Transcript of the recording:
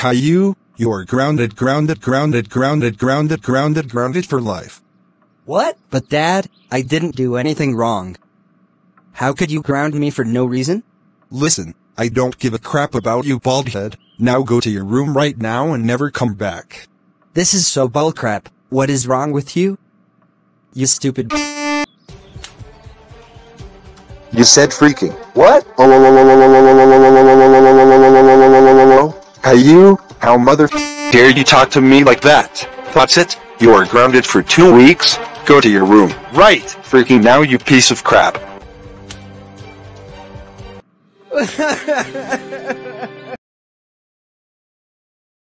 Caillou, you're grounded for life. What? But Dad, I didn't do anything wrong. How could you ground me for no reason? Listen, I don't give a crap about you, baldhead. Now go to your room right now and never come back. This is so bullcrap. What is wrong with you? You stupid. You said freaking. What? Caillou, how mother dare you talk to me like that? That's it? You are grounded for 2 weeks? Go to your room. Right, freaking now, you piece of crap.